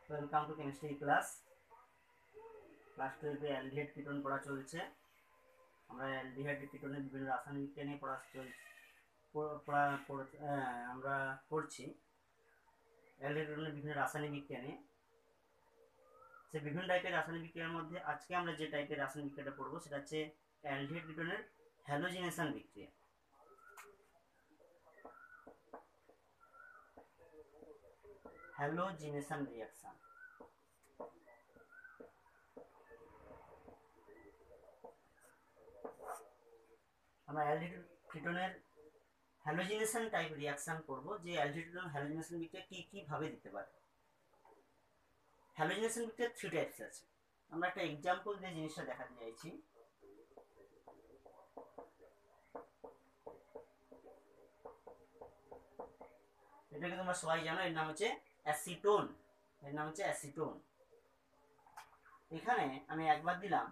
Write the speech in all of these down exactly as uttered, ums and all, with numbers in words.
Welcome to chemistry class class টুয়েলভে aldehyde ketone পড়া চলছে। আমরা অ্যালডিহাইড কিটোনের বিভিন্ন রাসায়নিক বিজ্ঞান নিয়ে পড়া চলছে আমরা পড়ছি অ্যালডিহাইড কিটোনের বিভিন্ন রাসায়নিক বিজ্ঞানে। সে বিভিন্ন টাইপের রাসায়নিক বিক্রিয়ার মধ্যে আজকে আমরা যে টাইপের রাসায়নিক বিক্রিয়াটা পড়বো সেটা হচ্ছে অ্যালডিহাইড কিটোনের হ্যালোজিনেশন বিক্রিয়া। Halogenation reaction. আমরা অ্যালডিহাইড কিটোনের হ্যালোজিনেশন টাইপ রিঅ্যাকশন করব, যে অ্যালডিহাইড কিটোন হ্যালোজিনেশন বিক্রিয়া কি কি ভাবে দিতে পারে। হ্যালোজিনেশন বিক্রিয়া থ্রি টাইপস আছে। আমরা একটা এক্সাম্পল দিয়ে জিনিসটা দেখাতে চাইছি। এটাকে তোমরা সবাই জানো, এর নাম হচ্ছে অ্যাসিটোন। এর নাম হচ্ছে অ্যাসিটোন। এখানে আমি একবার দিলাম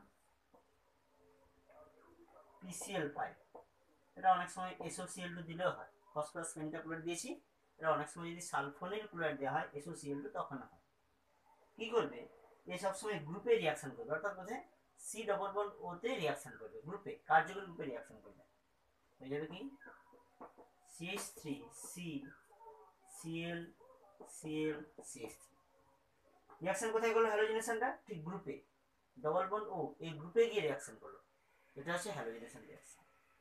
পিসিএল ফাইভ, এটা অনেক সময় এসওসিএল টু দিলেও হয়। ফসফরাস পেন্টাক্লোরাইড দিয়েছি, এটা অনেক সময় যদি সালফোনিল ক্লোরাইড দেওয়া হয় এসওসিএল টু তখন হয়। কি করবে, এ সবসময় গ্রুপে রিয়াকশন করবে, অর্থাৎ বোঝে সি ডবল বন্ড ওতে রিয়াকশন করবে, গ্রুপে কার্যকরী গ্রুপে রিয়াকশন করবে। হয়ে যাবে কি CH three C CL CL CH three. Reaction কোথায় করলো হ্যালোজিনেশনটা? ঠিক গ্রুপে, ডবল বন্ড ও এই গ্রুপে গিয়ে রিয়াকশন করলো। এটা হচ্ছে হ্যালোজিনেশন রিয়াকশন।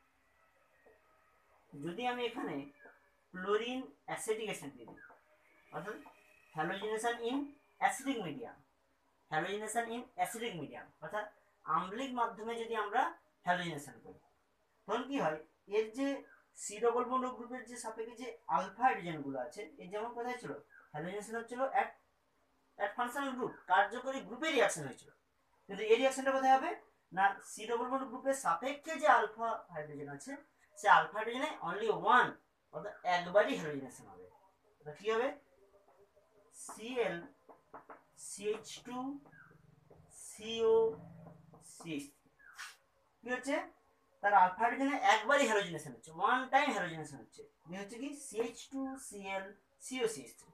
যদি আমি এখানে ক্লোরিন অ্যাসিটিক অ্যাসিড দিয়ে দিই, অর্থাৎ halogenation in acidic medium, halogenation in acidic medium অর্থাৎ আম্লিক মাধ্যমে যদি আমরা হ্যালোজিনেশন করি, তখন কি হয়, এর যে সি ডবল বন্ড গ্রুপের যে সাপেক্ষে যে আলফা হাইড্রোজেনগুলো আছে, এর যেমন কোথায় ছিল হ্যালোজিনেশন হচ্ছিল অ্যাট অ্যাট ফাংশনাল গ্রুপ, কার্যকরী গ্রুপে রিয়াকশন হয়েছিল। কিন্তু এই রিয়াকশনটা কোথায় হবে না, সি ডবল বন্ড গ্রুপের সাপেক্ষে যে আলফা হাইড্রোজেন আছে, সে আলফা হাইড্রোজেনে অনলি ওয়ান, অর্থাৎ একবারই হ্যালোজিনেশন হবে। অর্থাৎ কি হবে CL CH two CO CH three. কি হচ্ছে, তার আলফা হাইড্রোজেনে একবারই হ্যালোজিনেশন হচ্ছে, ওয়ান টাইম হ্যালোজিনেশন হচ্ছে। এই হচ্ছে কি CH two CL CO CH three.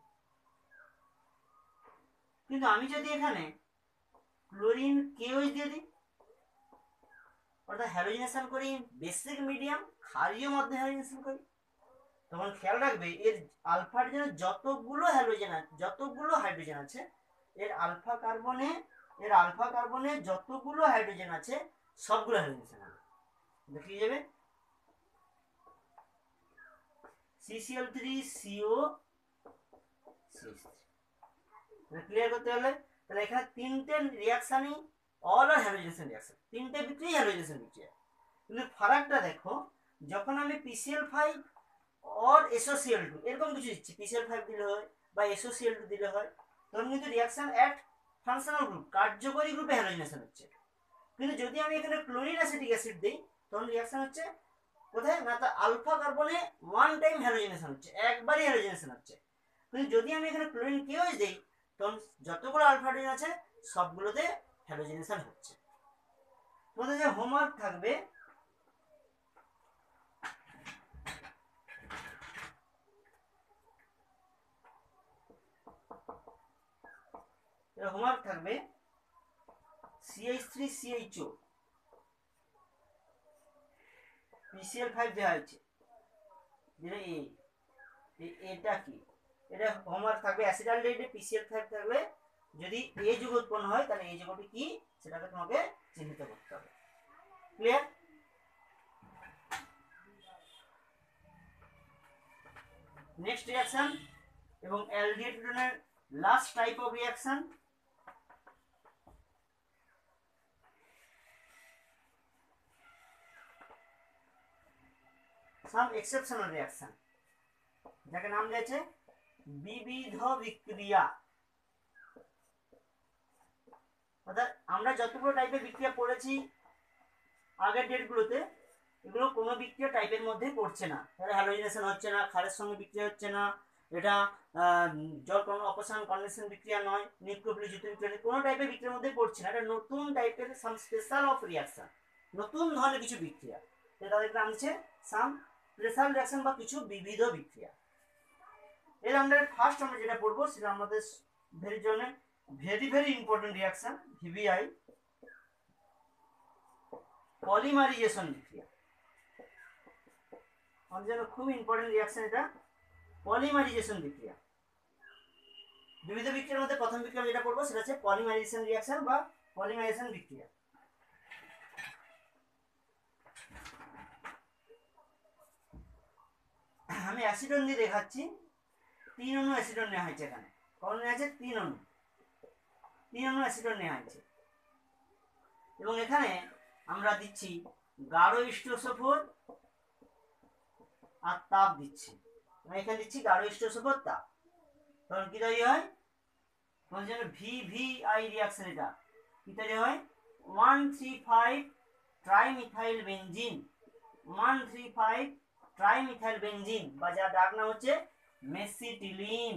কিন্তু আমি যদি এখানে ক্লোরিন কেওএইচ দিয়ে দিই, অর্থাৎ হ্যালোজিনেশন করি বেসিক মিডিয়াম, ক্ষারীয় মধ্যে হ্যালোজিনেশন করি, তখন খেয়াল রাখবে এর আলফা হাইড্রোজেনের যতগুলো হ্যালোজেন আছে, যতগুলো হাইড্রোজেন আছে, এর আলফা কার্বনে এর আলফা কার্বনে যতগুলো হাইড্রোজেন আছে সবগুলো হ্যালোজেনেশন হবে। দেখে যাবে CCL three CO CH three. Clear করতে হলে তাহলে এখানে তিনটে রিয়াকশনই অল আর হ্যালোজেনেশন রিয়াকশন, তিনটে বিক্রিয়া হ্যালোজেনেশন বিক্রিয়া। কিন্তু ফারাকটা দেখো, যখন আমি PCL five or SOCL two এরকম কিছু দিচ্ছি, পিসিএল ফাইভ দিলে হয় বা এসওসিএল টু দিলে হয়, তখন কিন্তু রিয়াকশন অ্যাট ফাংশনাল গ্রুপ, কার্যকরী গ্রুপে হ্যালোজেনেশন হচ্ছে। কিন্তু যদি আমি এখানে ক্লোরিন অ্যাসিটিক অ্যাসিড দিই, তখন রিয়াকশন হচ্ছে কোথায় না, তার আলফা কার্বনে ওয়ান টাইম হ্যালোজেনেশন হচ্ছে, একবারই হ্যালোজেনেশন হচ্ছে। কিন্তু যদি আমি এখানে ক্লোরিন কেওএইচ দিই, তখন যতগুলো আলফা হাইড্রোজেন আছে সবগুলোতে হ্যালোজেনেশন হচ্ছে। তোমাদের যে হোমওয়ার্ক থাকবে, হোমওয়ার্ক থাকবে CH three CHO PCL five দেওয়া হয়েছে, এটা কি, এটা হোমওয়ার্ক থাকবে। অ্যাসিটালডিহাইডে পিসিএল ফাইভ থাকলে যদি এ যুগ উৎপন্ন হয়, তাহলে এই যুগটি কি সেটাকে তোমাকে চিহ্নিত করতে হবে। ক্লিয়ার? নেক্সট রিঅ্যাকশন এবং অ্যালডিহাইড কিটোনের last type of reaction, some exceptional reaction, যাকে নাম দিয়েছে বিবিধ বিক্রিয়া। অর্থাৎ আমরা যতগুলো টাইপের বিক্রিয়া পড়েছি আগের ডেটগুলোতে, এগুলো কোনো বিক্রিয়া টাইপের মধ্যে পড়ছে না। তাহলে হ্যালোজিনেশন হচ্ছে না, ক্ষারের সঙ্গে বিক্রিয়া হচ্ছে না, এটা জল কোনো অপসারণ কন্ডেনসেশন বিক্রিয়া নয়, নিউক্লিওফিলিক যুক্ত বিক্রিয়া, কোনো টাইপের বিক্রিয়ার মধ্যে পড়ছে না। এটা নতুন টাইপের সাম স্পেশাল অফ রিঅ্যাকশন, নতুন ধরনের কিছু বিক্রিয়া, তাদেরকে নাম হচ্ছে সাম স্পেশাল রিঅ্যাকশন বা কিছু বিবিধ বিক্রিয়া। এর আমরা ফার্স্ট আমরা যেটা পড়বো সেটা আমাদের ভেরির জন্য very very important reaction VVI, polymerization বিক্রিয়া। আমাদের জন্য খুব ইম্পর্টেন্ট রিয়াকশন এটা, পলিমারিজেশন বিক্রিয়া। বিবিধ বিক্রিয়ার মধ্যে প্রথম বিক্রিয়া যেটা পড়বো সেটা হচ্ছে পলিমারাইজেশন রিঅ্যাকশন বা পলিমারাইজেশন বিক্রিয়া। আমি অ্যাসিডন দিয়ে দেখাচ্ছি, তিন অণু অ্যাসিডন নেওয়া হয়েছে এখানে। কত নেওয়া আছে? তিন অণু, তিন অণু অ্যাসিডন নেওয়া হয়েছে এবং এখানে আমরা দিচ্ছি গাঢ় স্টিরোসোফোর আর তাপ দিচ্ছি। আমি এখানে দিচ্ছি গাঢ় স্টিরোসোফোর তাপ। তখন কি তৈরি হয়? তোমার জন্য ভি ভি আই রিঅ্যাকশন, এটা কি তৈরি হয়? One three five trimethyl benzene, one three five trimethyl benzene বা যার ডাক নাম হচ্ছে মেসিটিলিন,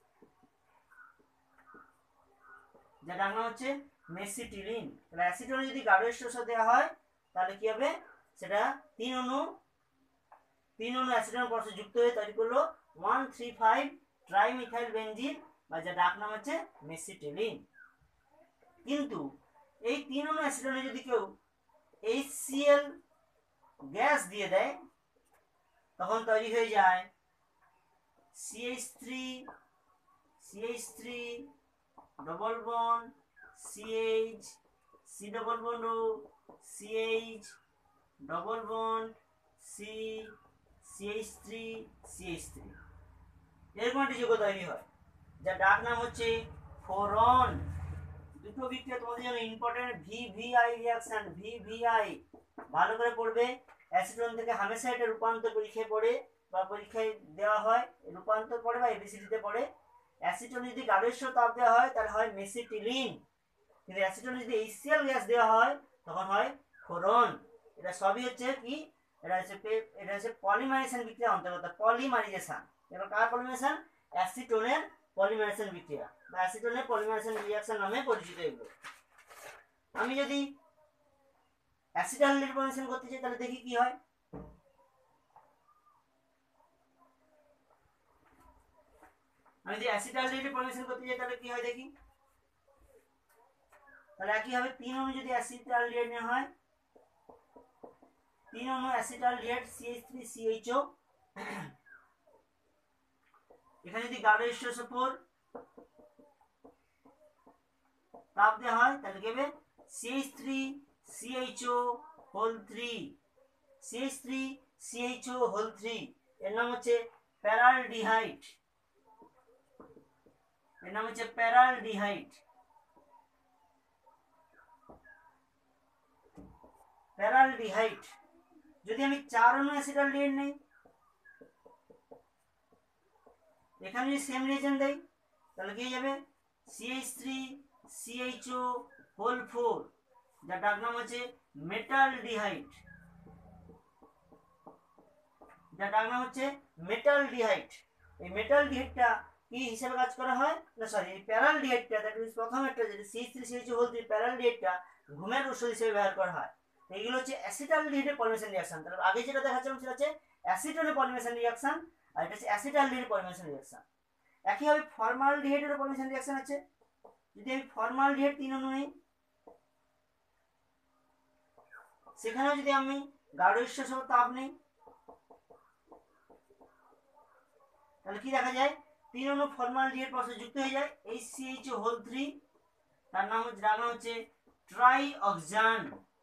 যার ডাক নাম হচ্ছে মেসিটিলিন। তাহলে অ্যাসিডনে যদি গাঢ় স্টিরোসোফোর দেওয়া হয় তাহলে কি হবে? সেটা তিন অণু তিন অণু অ্যাসিডনের পরস্পর যুক্ত হয়ে তৈরি করলো one three five trimethyl benzene বা যার ডাক নাম হচ্ছে মেসিটিলিন। কিন্তু এই তিন অণু অ্যাসিডনে যদি কেউ এইচসিএল গ্যাস দিয়ে দেয় তখন তৈরি হয়ে যায় C H three C H three double bond C H, C double bond O C H double bond C, C H three C H three, এরকম একটি যৌগ তৈরি হয় যার ডাক নাম হচ্ছে ফোরন। দুটো বিক্রিয়া তোমাদের জন্য important, V V I reaction, V V I ভালো করে পড়বে। অ্যাসিডন থেকে হামেশা এটা রূপান্তর পরীক্ষায় পড়ে বা পরীক্ষায় দেওয়া হয়, রূপান্তর পড়ে বা এবিসিডিতে পড়ে। অ্যাসিডন যদি গাঢ় স্টিরোসোফোর তাপ দেওয়া হয় তাহলে হয় মেসিটিলিন, কিন্তু অ্যাসিডন যদি এইচসিএল গ্যাস দেওয়া হয় তখন হয় ফোরন। এটা সবই হচ্ছে কি? এটা হচ্ছে এটা হচ্ছে পলিমারাইজেশন বিক্রিয়া অন্তর্গত। পলিমারাইজেশন, এবার কার পলিমারাইজেশন? অ্যাসিটোনের পলিমারাইজেশন বিক্রিয়া বা অ্যাসিটোনের পলিমারাইজেশন রিঅ্যাকশন নামে পরিচিত এগুলো। আমি যদি অ্যাসিটালডিহাইড পলিমারাইজেশন করতে চাই তাহলে দেখি কি হয়। আমি যদি অ্যাসিটালডিহাইড পলিমারাইজেশন করতে চাই তাহলে কি হয় দেখি। তাহলে একই হবে, তিন অণু যদি অ্যাসিটালডিহাইড নেওয়া হয়, তিন অণু acetaldehyde C H three C H O, এখানে যদি গাঢ় স্টিরোসোফোর তাপ দেওয়া হয় তাহলে কি হবে? C H three C H O whole three, C H three C H O whole three, এর নাম হচ্ছে প্যারালডিহাইড, এর নাম হচ্ছে প্যারালডিহাইড। প্যারালডিহাইড যদি আমি চার অণু অ্যাসিটালডিহাইড নেই, এখানে যদি সেম রিয়েজেন্ট দেই তাহলে কি হয়ে যাবে? C H three C H O whole four, যার ডাক নাম হচ্ছে মেটালডিহাইড, যার ডাক নাম হচ্ছে মেটালডিহাইড। এই মেটালডিহাইডটা কি হিসেবে কাজ করা হয় না, সরি এই প্যারালডিহাইডটা, দ্যাট মিন্স প্রথম একটা যেটা C H three C H O whole three, প্যারালডিহাইডটা ঘুমের ওষুধ হিসেবে ব্যবহার করা হয়। এগুলো হচ্ছে অ্যাসিটালডিহাইডের পলিমারাইজেশন রিঅ্যাকশন। তাহলে আগে যেটা দেখাচ্ছিলাম সেটা হচ্ছে অ্যাসিটোনের পলিমারাইজেশন রিঅ্যাকশন, আর এটা হচ্ছে অ্যাসিটালডিহাইডের পলিমারাইজেশন রিঅ্যাকশন। একইভাবে ফর্মালডিহাইডের পলিমারাইজেশন রিঅ্যাকশন আছে। যদি আমি ফর্মালডিহাইড তিন অণু নেই, সেখানেও যদি আমি গাঢ় স্টিরোসোফোর তাপ নেই তাহলে কি দেখা যায়? তিন অণু ফর্মালডিহাইড পরস্পর যুক্ত হয়ে যায় H C H O whole three, তার নাম হচ্ছে ডাক নাম হচ্ছে ট্রাইঅক্সান।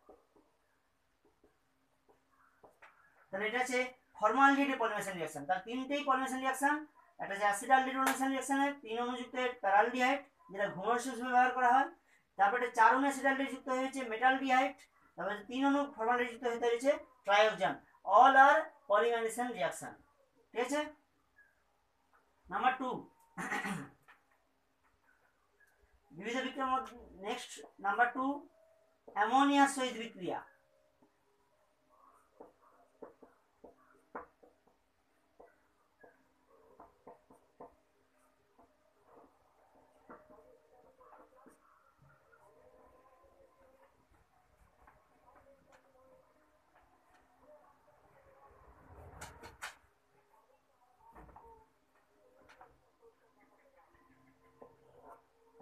তাহলে এটা হচ্ছে ফর্মালডিহাইডের পলিমারাইজেশন রিঅ্যাকশন। তার তিনটেই পলিমারাইজেশন রিঅ্যাকশন, একটা হচ্ছে অ্যাসিটালডিহাইড পলিমারাইজেশন রিঅ্যাকশনে তিন অণু যুক্ত প্যারালডিহাইড যেটা ঘুমের ওষুধ হিসেবে ব্যবহার করা হয়। তারপরে চার অণু অ্যাসিটালডিহাইড যুক্ত হয়েছে মেটালডিহাইড, তারপরে তিন অণু ফর্মালডিহাইড যুক্ত হতে হয়েছে trioxane. All are polymerization reaction, ঠিক আছে। নাম্বার টু, বিবিধ বিক্রিয়ার মধ্যে নেক্সট নাম্বার টু, অ্যামোনিয়ার সহিত বিক্রিয়া।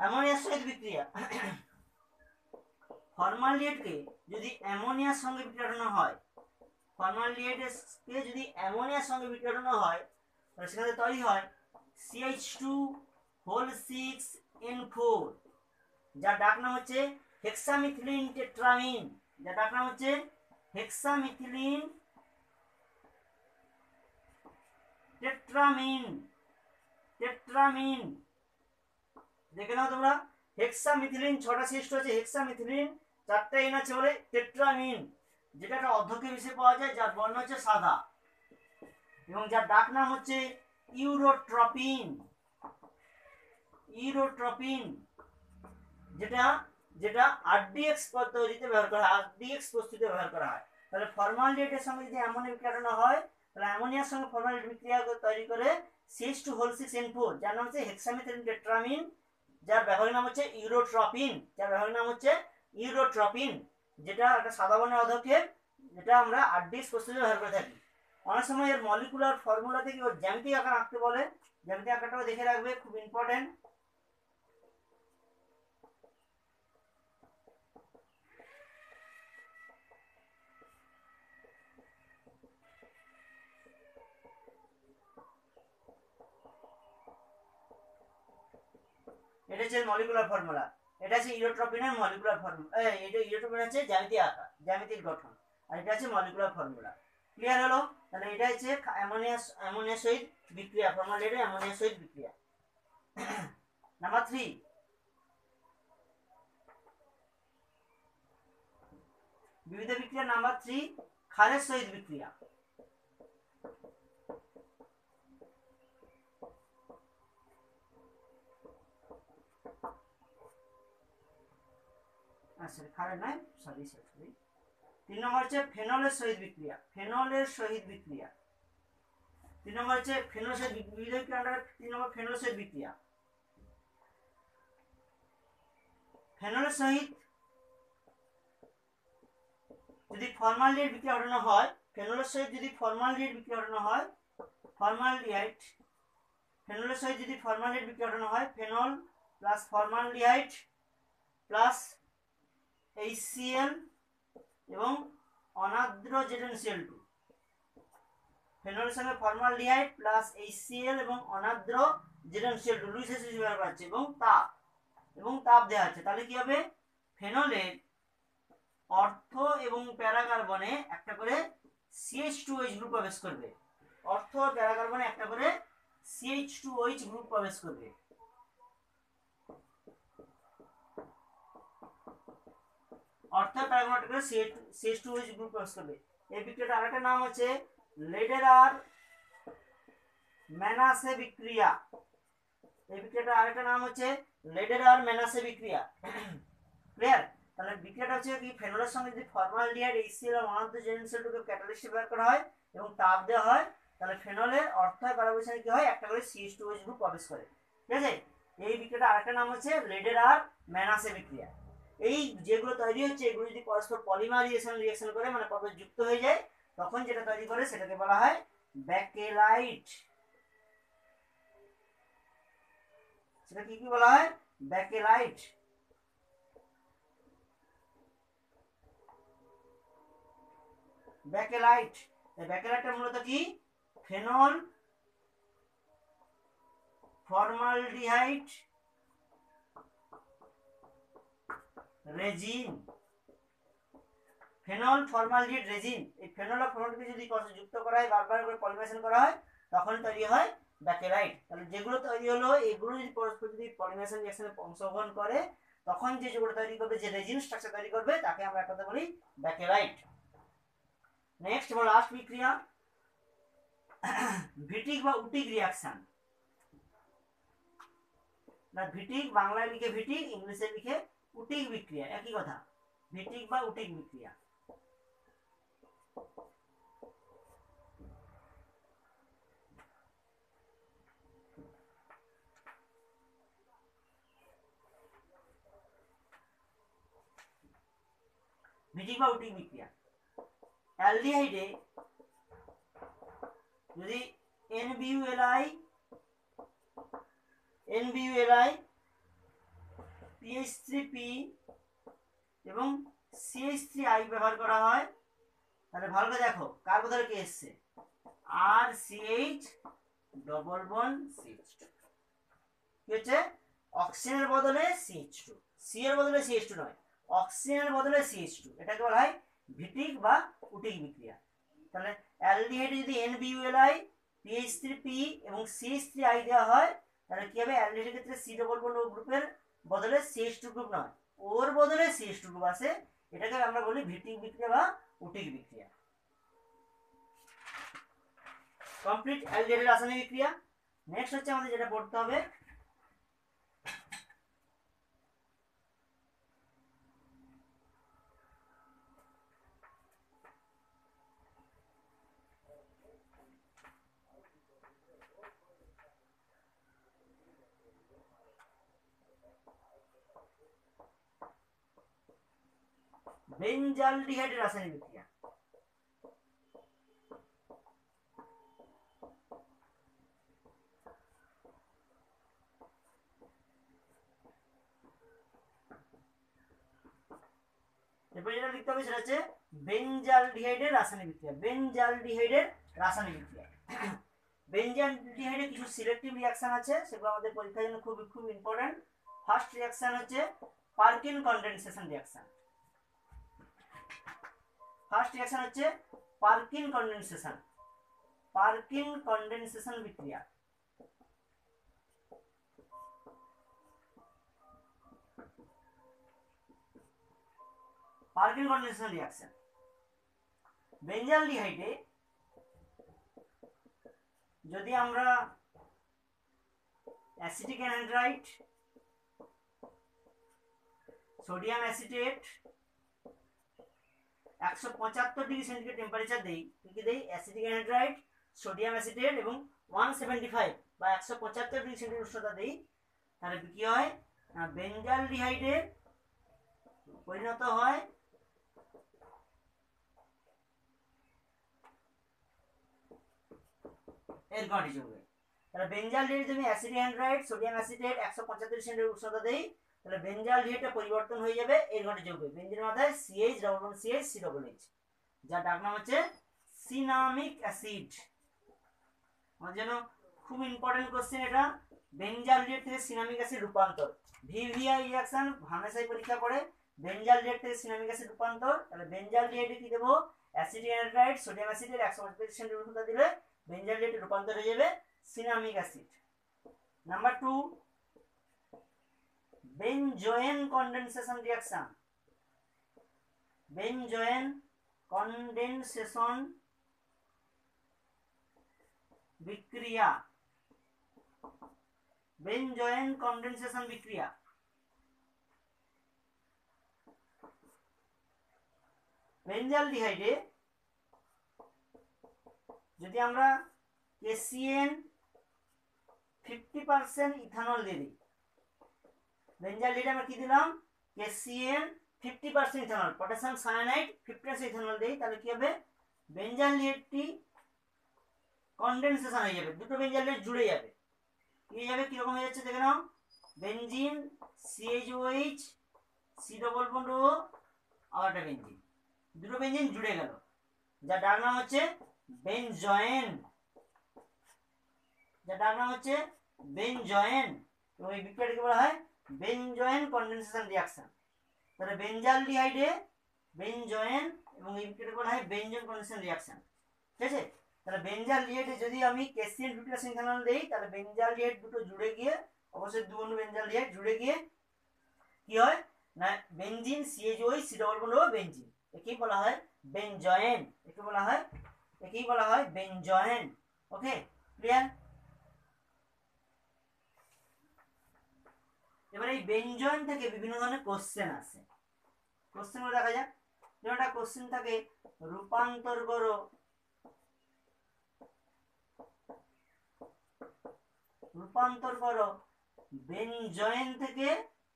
অ্যামোনিয়ার সহিত বিক্রিয়া ফর্মালডিহাইডকে যদি অ্যামোনিয়ার সঙ্গে বিক্রিয়া ঘটানো হয়, ফর্মালডিহাইডকে যদি অ্যামোনিয়ার সঙ্গে বিক্রিয়া ঘটানো হয় তাহলে সেখানে তৈরি হয় C H two whole six N four, যার ডাক নাম হচ্ছে হেক্সামিথিলিন টেট্রামিন, যার ডাক নাম হচ্ছে হেক্সামিথিলিন টেট্রামিন। টেট্রামিন দেখে নাও তোমরা, হেক্সামিথিলিন ছটা সিস্ট আছে, হেক্সামিথিলিন চারটা এন আছে বলে টেট্রামিন, যেটা একটা অর্ধকে মিশে পাওয়া যায়, যার বর্ণ হচ্ছে সাদা এবং যার ডাক নাম হচ্ছে ইউরোট্রপিন। ইউরোট্রপিন যেটা যেটা আরডিএক্স পদ্ধতিতে ব্যবহার করা হয়, আরডিএক্স প্রস্তুতিতে ব্যবহার করা হয়। তাহলে ফর্মালডিহাইডের সঙ্গে যদি অ্যামোনিয়া বিক্রিয়া হয় তাহলে অ্যামোনিয়ার সঙ্গে ফর্মালডিহাইড বিক্রিয়া তৈরি করে C H two whole six N four, যার নাম হচ্ছে হেক্সামিথিলিন টেট্রামিন, যার ব্যবহারিক নাম হচ্ছে ইউরোট্রপিন, যার ব্যবহারিক নাম হচ্ছে ইউরোট্রপিন, যেটা একটা সাদা বর্ণের অধক্ষেপ, যেটা আমরা আরডিএক্স প্রস্তুতিতে ব্যবহার করে থাকি। অনেক সময় এর মলিকুলার ফর্মুলা থেকে ওর জ্যামিতিক আকার আঁকতে বলে, জ্যামিতিক আকারটাও দেখে রাখবে, খুব ইম্পর্টেন্ট। এটা হচ্ছে মলিকুলার ফর্মুলা, এটা হচ্ছে ইউরোট্রপিনের মলিকুলার ফর্মুলা, এটা ইউরোট্রপিন হচ্ছে জ্যামিতিক আকার, জ্যামিতিক গঠন, আর এটা হচ্ছে মলিকুলার ফর্মুলা। ক্লিয়ার হলো? তাহলে এটা হচ্ছে অ্যামোনিয়া অ্যামোনিয়ার সহিত বিক্রিয়া, ফর্মালডিহাইড অ্যামোনিয়ার সহিত বিক্রিয়া। নাম্বার থ্রি, বিবিধ বিক্রিয়া। নাম্বার থ্রি, ক্ষারের সহিত বিক্রিয়া। আচ্ছা ক্ষারের নয়, সরি সরি তিন নম্বর হচ্ছে ফেনলের সহিত বিক্রিয়া। ফেনলের সহিত বিক্রিয়া তিন নম্বর হচ্ছে ফেনলের সহিত বিবিধ বিক্রিয়া। তিন নম্বর ফেনলের সহিত বিক্রিয়া। ফেনলের সহিত যদি ফর্মালডিহাইড বিক্রিয়া ঘটানো হয়, ফেনলের সহিত যদি ফর্মালডিহাইড বিক্রিয়া ঘটানো হয়, ফর্মালডিহাইড ফেনলের সহিত যদি ফর্মালডিহাইড বিক্রিয়া ঘটানো হয়, phenol plus formaldehyde plus HCL এবং অনাদ্র জেডেন সি এল টু, ফেনলের সঙ্গে ফর্মালডিহাইড প্লাস এইচসিএল এবং অনাদ্র ZN C L two Lewis acid ব্যবহার করা হচ্ছে এবং তাপ এবং তাপ দেওয়া হচ্ছে। তাহলে কি হবে? ফেনলের অর্থ এবং প্যারাকার্বনে একটা করে C H two H group প্রবেশ করবে, অর্থ প্যারাকার্বনে একটা করে C H two H group প্রবেশ করবে। অর্থাৎ প্যারাকার্বনে একটা করে C H two H group প্রবেশ করবে। এই বিক্রিয়াটার আরেকটা নাম হচ্ছে লেডেরার ম্যানাসে বিক্রিয়া। এই বিক্রিয়াটার আরেকটা নাম হচ্ছে লেডেরার ম্যানাসে বিক্রিয়া। ক্লিয়ার? তাহলে বিক্রিয়াটা হচ্ছে কি, ফেনলের সঙ্গে যদি ফর্মালডিহাইড এইচসিএল এবং অনাদ্র জেডেন সি এল টু কে ক্যাটালিস্ট ব্যবহার করা হয় এবং তাপ দেওয়া হয়, তাহলে ফেনলের অর্থ প্যারাকার্বনে কি হয়? একটা করে C H two H group প্রবেশ করে। ঠিক আছে? এই বিক্রিয়াটার আরেকটা নাম হচ্ছে লেডেরার ম্যানাসে বিক্রিয়া। এই যেগুলো তৈরি হচ্ছে এগুলো যদি পরস্পর পলিমারাইজেশন রিঅ্যাকশন করে, মানে পরস্পর যুক্ত হয়ে যায়, তখন যেটা তৈরি করে সেটাকে বলা হয় ব্যাকেলাইট। সেটা কি কি বলা হয়? ব্যাকেলাইট। ব্যাকেলাইট এই ব্যাকেলাইটটা মূলত কি? Phenol formaldehyde resin. Phenol formaldehyde resin, এই ফেনল আর ফর্মালডিহাইড যদি যুক্ত করা হয়, বারবার করে পলিমারাইজেশন করা হয়, তখন তৈরি হয় ব্যাকেলাইট। তাহলে যেগুলো তৈরি হলো এগুলো যদি পরস্পর যদি পলিমারাইজেশন রিঅ্যাকশনে অংশগ্রহণ করে, তখন যে যেগুলো তৈরি করবে, যে রেজিন স্ট্রাকচার তৈরি করবে, তাকে আমরা এক কথা বলি ব্যাকেলাইট। নেক্সট হলো লাস্ট বিক্রিয়া, ভিটিক বা উটিক রিঅ্যাকশন। না ভিটিক বাংলায় লিখে ভিটিক, ইংলিশে লিখে উটিক বিক্রিয়া, একই কথা, ভিটিক বা উটিক বিক্রিয়া। ভিটিক বা উটিক বিক্রিয়া, অ্যালডিহাইডে যদি NBULI NBULI PH three P এবং সিএইচ থ্রি আই ব্যবহার করা হয়, তাহলে ভালো করে দেখো কার বদলে কি এসছে, R CH double bond CH two. কি হচ্ছে, অক্সিজেনের বদলে সিএইচ টু, সি এর বদলে সিএইচ টু নয়, অক্সিজেনের বদলে সিএইচ টু, এটাকে বলা হয় ভিটিক বা উটিক বিক্রিয়া। তাহলে অ্যালডিহাইডে যদি N BULI PH three P এবং সিএইচ থ্রি আই দেওয়া হয়, তাহলে কি হবে, অ্যালডিহাইডের ক্ষেত্রে সি ডবল বন্ড ও গ্রুপের বদলে সিএইচ টু গ্রুপ নয়, ওর বদলে সিএইচ টু গ্রুপ আসে, এটাকে আমরা বলি ভিটিক বিক্রিয়া বা উটিক বিক্রিয়া। কমপ্লিট অ্যালডিহাইডের রাসায়নিক বিক্রিয়া। নেক্সট হচ্ছে আমাদের যেটা পড়তে হবে, বেনজালডিহাইডের রাসায়নিক বিক্রিয়া। এরপরে যেটা লিখতে হবে সেটা হচ্ছে বেনজালডিহাইডের রাসায়নিক বিক্রিয়া। বেনজালডিহাইডের রাসায়নিক বিক্রিয়া, বেনজালডিহাইডের কিছু সিলেক্টিভ রিঅ্যাকশন আছে, সেগুলো আমাদের পরীক্ষার জন্য খুব খুব ইম্পর্টেন্ট। ফার্স্ট রিঅ্যাকশন হচ্ছে Perkin condensation reaction. First reaction হচ্ছে পারকিন কনডেনসেশন, পারকিন কনডেনসেশন বিক্রিয়া। পারকিন কনডেনসেশন রিঅ্যাকশন, বেনজালডিহাইডে যদি আমরা অ্যাসিটিক অ্যানহাইড্রাইড, সোডিয়াম অ্যাসিটেট একশো পঁচাত্তর ডিগ্রি সেন্টিগ্রেড টেম্পারেচার দেই, কি দেই, অ্যাসিটিক অ্যানহাইড্রাইড, সোডিয়াম অ্যাসিটেট এবং ওয়ান সেভেন্টি ফাইভ বা একশো পঁচাত্তর ডিগ্রি সেন্টিগ্রেড উষ্ণতা দেই, তাহলে কি হয়, বেনজালডিহাইডে পরিণত হয় এরগটি যৌগে। তাহলে বেনজালডিহাইডে তুমি অ্যাসিটিক অ্যানহাইড্রাইড, সোডিয়াম অ্যাসিটেট একশো পঁচাত্তর ডিগ্রি সেন্টিগ্রেড উষ্ণতা দেই, তাহলে বেনজালডিহাইডটা পরিবর্তন হয়ে যাবে এরগটি যৌগে। বেনজিনের মাথায় CH double bond CH C double H, যার ডাক নাম হচ্ছে সিনামিক অ্যাসিড। আমার জন্য খুব ইম্পর্টেন্ট কোশ্চেন এটা, বেনজালডিহাইড থেকে সিনামিক অ্যাসিড রূপান্তর। ভিভিআই রিঅ্যাকশন হামেশাই পরীক্ষা করে, বেনজালডিহাইড থেকে সিনামিক অ্যাসিড রূপান্তর। তাহলে বেনজালডিহাইডে কি দেবো, অ্যাসিটিক অ্যানহাইড্রাইড, সোডিয়াম অ্যাসিটেট একশো পঁচাত্তর ডিগ্রি সেন্টিগ্রেড উষ্ণতা দিলে বেনজালডিহাইড রূপান্তর হয়ে যাবে cinnamic acid. Number two, benzoin condensation reaction. Benzoin condensation বিক্রিয়া, বেনজোয়েন কনডেনসেশন বিক্রিয়া। বেনজালডিহাইডে যদি আমরা কেসিএন ফিফটি পার্সেন্ট ইথানল দিয়ে দিই, বেনজালডিহাইডে আমরা কি দিলাম, KCN fifty percent ethanol, potassium cyanide fifty percent ethanol দেই, তাহলে কি হবে, বেনজালডিহাইডটি কনডেনসেশন হয়ে যাবে, দুটো বেনজালডিহাইড জুড়ে যাবে। কি যাবে, কিরকম হয়ে যাচ্ছে দেখে নাও, benzene CHOH C double bond O আবার একটা বেনজিন, দুটো বেনজিন জুড়ে গেল, যার ডাক নাম হচ্ছে বেনজয়েন, যার ডাক নাম হচ্ছে বেনজয়েন। এবং এই বিক্রিয়াটাকে বলা হয় বেনজয়েন কনডেনসেশন রিঅ্যাকশন। তাহলে বেনজালডিহাইডে বেনজয়েন এবং এই বিক্রিয়াটাকে বলা হয় বেনজয়েন কনডেনসেশন রিঅ্যাকশন। ঠিক আছে, তাহলে বেনজালডিহাইডে যদি আমি কেসিএন ফিফটি পার্সেন্ট ইথানল দেই, তাহলে বেনজালডিহাইড দুটো জুড়ে গিয়ে, অবশ্যই দু বন্ধু বেনজালডিহাইড জুড়ে গিয়ে কি হয় না, benzene CHOH C double bond O benzene, একেই বলা হয় বেনজয়েন, একে বলা হয় একেই বলা হয় বেনজয়েন। ওকে, ক্লিয়ার। এবার এই বেনজয়েন থেকে বিভিন্ন ধরনের কোশ্চেন আসে, কোশ্চেনগুলো দেখা যাক। যেমন একটা কোশ্চেন থাকে, রূপান্তর করো রূপান্তর করো বেনজয়েন থেকে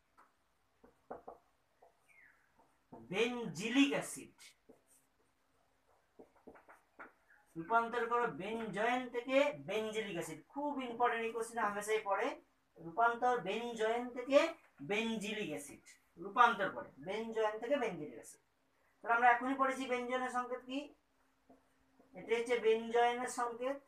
বেনজিলিক অ্যাসিড, রূপান্তর করো বেনজয়েন থেকে বেনজিলিক অ্যাসিড। খুব ইম্পর্টেন্ট এই কোশ্চেন, হামেশাই পড়ে। রূপান্তর বেনজয়েন থেকে বেনজিলিক অ্যাসিড, রূপান্তর করে বেনজয়েন থেকে বেনজিলিক অ্যাসিড। তাহলে আমরা এখনই পড়েছি বেনজয়েনের সংকেত কি, এটা হচ্ছে বেনজয়েনের সংকেত,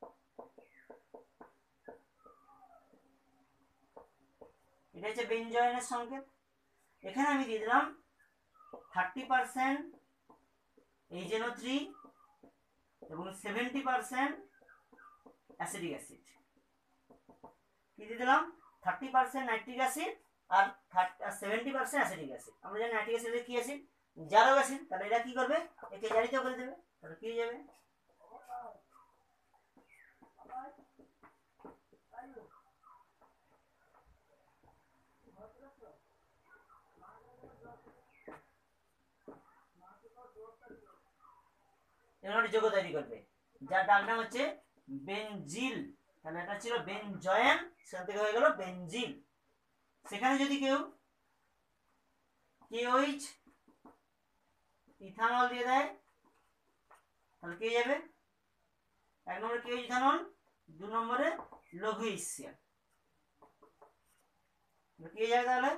এটা হচ্ছে বেনজয়েনের সংকেত। এখানে আমি দিয়ে দিলাম thirty percent H N O three এবং সেভেন্টি পার্সেন্ট অ্যাসিডিক অ্যাসিড। কি দিয়ে দিলাম, থার্টি পার্সেন্ট নাইট্রিক অ্যাসিড আর সেভেন্টি পার্সেন্ট অ্যাসিডিক অ্যাসিড। আমরা জানি নাইট্রিক অ্যাসিড কি অ্যাসিড, জারক অ্যাসিড। তাহলে এটা কি করবে, একে জারিত করে দেবে। তাহলে কি হয়ে যাবে, যোগ তৈরি করবে, যার ডাক নাম হচ্ছে বেনজিল। তাহলে এটা ছিল বেনজয়েন, সেখান থেকে হয়ে গেল বেনজিল। সেখানে যদি কেউ কেওইচ ইথানল দিয়ে দেয় তাহলে কি যাবে, এক নম্বরে কেওইচ ইথানল, দু নম্বরে লঘু ইসিএল। কি যাবে তাহলে,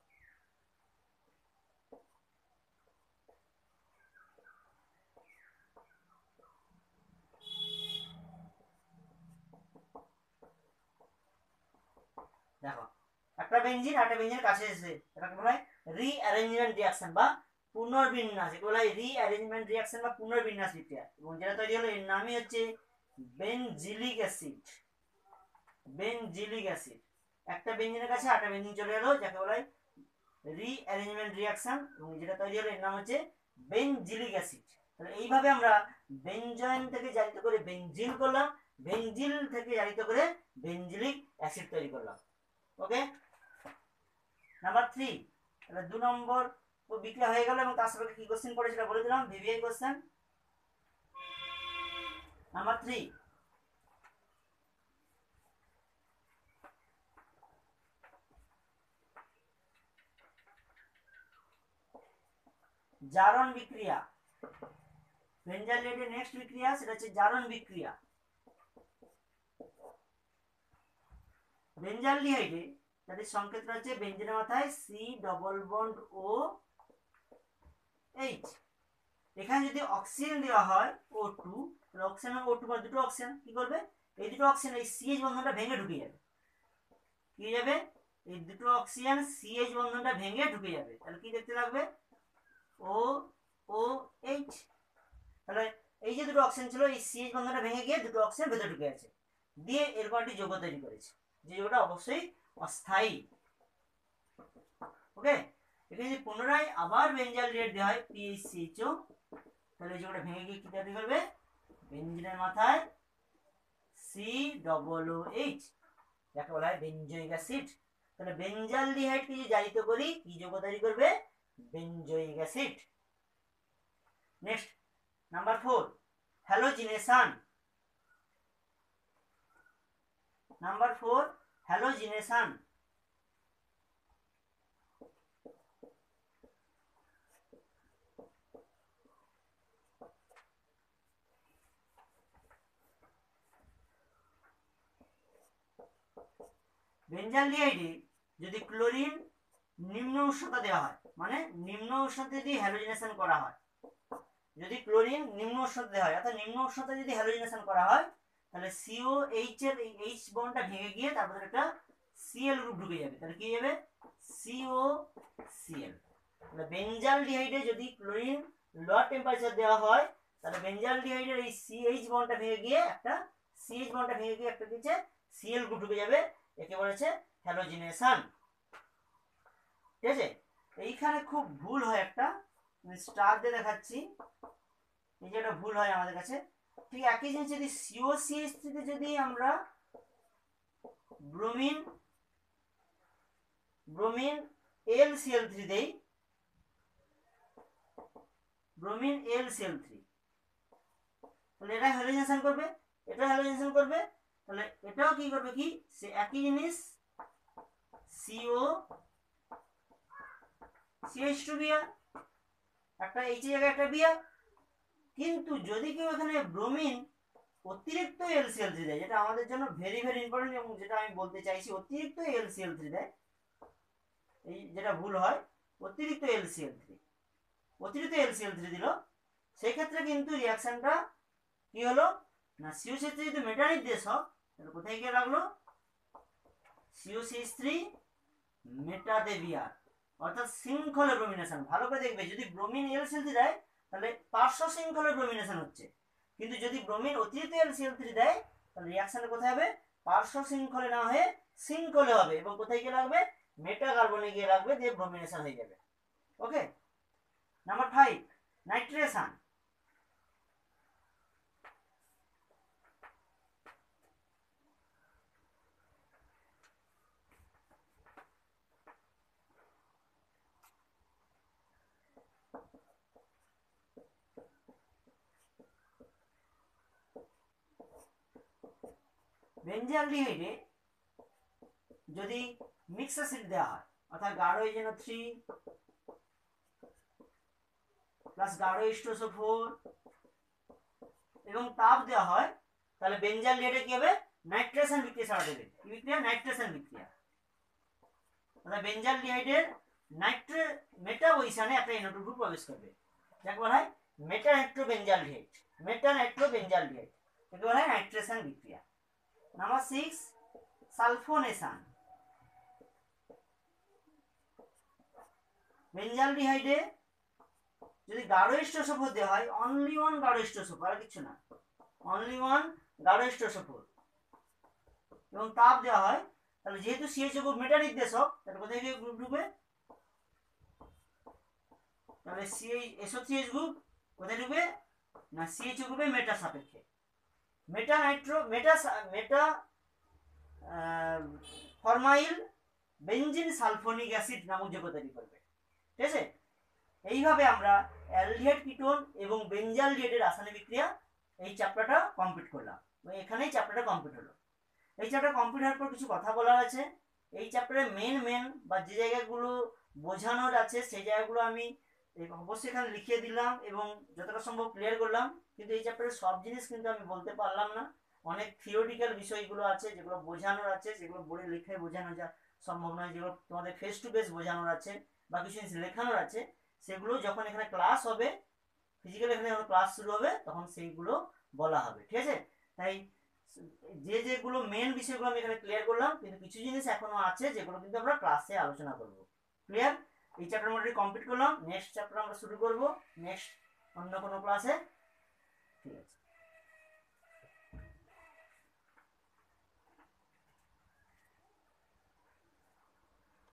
দেখো একটা বেনজিন একটা বেনজিনের কাছে এসে এটাকে বলা হয় রিঅ্যারেঞ্জমেন্ট রিঅ্যাকশন বা পুনর্বিন্যাস। এটা বলা হয় রিঅ্যারেঞ্জমেন্ট রিঅ্যাকশন বা পুনর্বিন্যাস বিক্রিয়া। এবং যেটা তৈরি হলো এর নামই হচ্ছে বেনজিলিক অ্যাসিড। বেনজিলিক অ্যাসিড, একটা বেনজিনের কাছে আরেকটা বেনজিন চলে এলো, যাকে বলা হয় রিঅ্যারেঞ্জমেন্ট রিঅ্যাকশন, এবং যেটা তৈরি হলো এর নাম হচ্ছে বেনজিলিক অ্যাসিড। তাহলে এইভাবে আমরা বেনজয়েন থেকে জারিত করে বেনজিল করলাম, বেনজিল থেকে জারিত করে বেনজিলিক অ্যাসিড তৈরি করলাম। Okay, number three. তাহলে দু নম্বর বিক্রিয়া হয়ে গেল, এবং তার সাথে কি কোশ্চেন পড়ে সেটা বলে দিলাম, ভিভিআই কোশ্চেন। নাম্বার থ্রি, জারণ বিক্রিয়া। বেনজাইলেটের নেক্সট বিক্রিয়া সেটা হচ্ছে জারণ বিক্রিয়া। বেনজালডিহাইডে তাদের সংকেতটা হচ্ছে বেনজিনের মাথায় C double bond O H. এখানে যদি অক্সিজেন দেওয়া হয় ও টু, তাহলে অক্সিজেন ও টু মানে দুটো অক্সিজেন কি করবে, এই দুটো অক্সিজেন এই সিএইচ বন্ধনটা ভেঙে ঢুকে যাবে। কি যাবে, এই দুটো অক্সিজেন সিএইচ বন্ধনটা ভেঙে ঢুকে যাবে। তাহলে কি দেখতে লাগবে, ও ও এইচ। তাহলে এই যে দুটো অক্সিজেন ছিল এই সিএইচ বন্ধনটা ভেঙে গিয়ে দুটো অক্সিজেন ভেতরে ঢুকে আছে, দিয়ে এরপর একটি যৌগ তৈরি করেছে, যে যৌগটা অবশ্যই অস্থায়ী। ওকে, এখানে যদি পুনরায় আবার বেনজালডিহাইড দেওয়া হয় পিএইচসিএইচও, তাহলে এই যৌগটা ভেঙে গিয়ে কি তৈরি করবে, বেনজিনের মাথায় সি ডবল ও এইচ, যাকে বলা হয় বেনজয়িক অ্যাসিড। তাহলে বেনজালডিহাইডকে যদি জারিত করি কি যৌগ তৈরি করবে, benzoic acid. Next number four, halogenation. Number four, halogenation. বেনজালডিহাইডে যদি ক্লোরিন নিম্ন উষ্ণতা দেওয়া হয়, মানে নিম্ন উষ্ণতা যদি হ্যালোজিনেশন করা হয়, যদি ক্লোরিন নিম্ন উষ্ণতা দেওয়া হয় অর্থাৎ নিম্ন উষ্ণতা যদি হ্যালোজিনেশন করা হয়, তাহলে সিও এইচ এর এই এইচ বন্ডটা ভেঙে গিয়ে তারপরে একটা সিএল গ্রুপ ঢুকে যাবে। তাহলে কি যাবে, সিও সিএল। তাহলে বেনজালডিহাইডে যদি ক্লোরিন লোয়ার টেম্পারেচার দেওয়া হয়, তাহলে বেনজালডিহাইডের এই সিএইচ বন্ডটা ভেঙে গিয়ে একটা সিএইচ বন্ডটা ভেঙে গিয়ে একটা দিচ্ছে সিএল গ্রুপ ঢুকে যাবে, একে বলেছে হ্যালোজিনেশন। ঠিক আছে, এইখানে খুব ভুল হয় একটা, স্টার দিয়ে দেখাচ্ছি, এই যে একটা ভুল হয় আমাদের কাছে। ঠিক একই জিনিস যদি সিও সিএইচ থ্রি তে যদি আমরা bromine bromine Al Cl three দেই, ব্রোমিন এল সিএল থ্রি, তাহলে এটা হ্যালোজিনেশন করবে, এটা হ্যালোজিনেশন করবে। তাহলে এটাও কি করবে, কি সে একই জিনিস সিও সিএইচ টু বিআর, একটা এইচ এর জায়গায় একটা বিআর। কিন্তু যদি কেউ এখানে ব্রোমিন অতিরিক্ত এলসিএল থ্রি দেয়, যেটা আমাদের জন্য ভেরি ভেরি ইম্পর্টেন্ট এবং যেটা আমি বলতে চাইছি, অতিরিক্ত এলসিএল থ্রি দেয়, এই যেটা ভুল হয় অতিরিক্ত এলসিএল থ্রি, অতিরিক্ত এলসিএল থ্রি দিল, সেই ক্ষেত্রে কিন্তু রিয়াকশনটা কি হলো না সিওসি থ্রি যদি মেটা নির্দেশক তাহলে কোথায় গিয়ে লাগলো সিওসি থ্রি মেটা দেবিয়ার, অর্থাৎ শৃঙ্খলে ব্রোমিনেশন। ভালো করে দেখবে যদি ব্রোমিন এলসিএল থ্রি দেয় তাহলে পার্শ্ব শৃঙ্খলে ব্রোমিনেশন হচ্ছে, কিন্তু যদি ব্রোমিন অতিরিক্ত এলসিএল থ্রি দেয় তাহলে রিয়াকশনটা কোথায় হবে পার্শ্ব শৃঙ্খলে না হয়ে শৃঙ্খলে হবে এবং কোথায় গিয়ে লাগবে মেটা কার্বনে গিয়ে লাগবে, দিয়ে ব্রোমিনেশন হয়ে যাবে। Okay, number five nitration. বেঞ্জালডিহাইডে যদি মিক্স অ্যাসিড দেওয়া হয় অর্থাৎ গাঢ় এজেনো থ্রি প্লাস গাঢ় H two S O four এবং তাপ দেওয়া হয় তাহলে বেঞ্জালডিহাইডে কি হবে নাইট্রেশন বিক্রিয়া ছাড়া দেবে। কি বিক্রিয়া? নাইট্রেশন বিক্রিয়া। অর্থাৎ বেঞ্জালডিহাইডের নাইট্রে মেটাবৈশানে একটা এন ও টু গ্রুপ প্রবেশ করবে, যাকে বলা হয় মেটা নাইট্রোবেঞ্জালডিহাইড। মেটা নাইট্রোবেঞ্জালডিহাইড একে বলা হয় নাইট্রেশন বিক্রিয়া। Number six sulphonation. বেঞ্জালডিহাইডে যদি গাঢ় H two S O four দেওয়া হয়, অনলি ওয়ান গাঢ় H two S O four, আর কিছু না, অনলি ওয়ান গাঢ় H two S O four এবং তাপ দেওয়া হয় তাহলে যেহেতু সিএইচও গ্রুপ মেটা নির্দেশক তাহলে কোথায় গিয়ে গ্রুপ ঢুকবে, তাহলে CH SO three H group কোথায় ঢুকবে না সিএইচও গ্রুপে মেটা সাপেক্ষে meta nitro meta meta formyl benzene sulphonic acid নামক যৌগ তৈরি করবে। ঠিক আছে, এইভাবে আমরা অ্যালডিহাইড কিটোন এবং বেঞ্জালডিহাইডের রাসায়নিক বিক্রিয়া এই চ্যাপ্টারটা কমপ্লিট করলাম। এখানেই চ্যাপ্টারটা কমপ্লিট হলো। এই চ্যাপ্টার কমপ্লিট হওয়ার পর কিছু কথা বলার আছে। এই চ্যাপ্টারের মেন মেন বা যে জায়গাগুলো বোঝানোর আছে সেই জায়গাগুলো আমি অবশ্যই এখানে লিখিয়ে দিলাম এবং যতটা সম্ভব ক্লিয়ার করলাম, কিন্তু এই চ্যাপ্টারের সব জিনিস কিন্তু আমি বলতে পারলাম না। অনেক থিওরিটিক্যাল বিষয়গুলো আছে যেগুলো বোঝানোর আছে, যেগুলো বোর্ডে লিখে বোঝানো যা সম্ভব নয়, যেগুলো তোমাদের ফেস টু ফেস বোঝানোর আছে বা কিছু জিনিস লেখানোর আছে, সেগুলো যখন এখানে ক্লাস হবে, ফিজিক্যাল এখানে যখন ক্লাস শুরু হবে তখন সেইগুলো বলা হবে। ঠিক আছে, তাই যে যেগুলো মেন বিষয়গুলো আমি এখানে ক্লিয়ার করলাম, কিন্তু কিছু জিনিস এখনো আছে যেগুলো কিন্তু আমরা ক্লাসে আলোচনা করব। ক্লিয়ার? এই চ্যাপ্টার মোটামুটি কমপ্লিট করলাম। নেক্সট চ্যাপ্টার আমরা শুরু করব নেক্সট অন্য কোনো ক্লাসে।